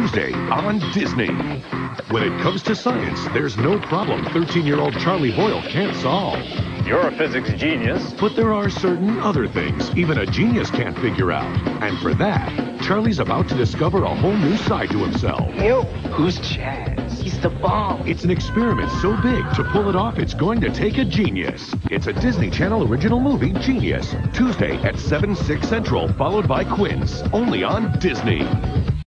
Tuesday on Disney. When it comes to science, there's no problem 13-year-old Charlie Boyle can't solve. You're a physics genius. But there are certain other things even a genius can't figure out. And for that, Charlie's about to discover a whole new side to himself. Yo, who's Chaz? He's the bomb. It's an experiment so big, to pull it off, it's going to take a genius. It's a Disney Channel original movie, Genius. Tuesday at 7, 6 Central, followed by Quince. Only on Disney.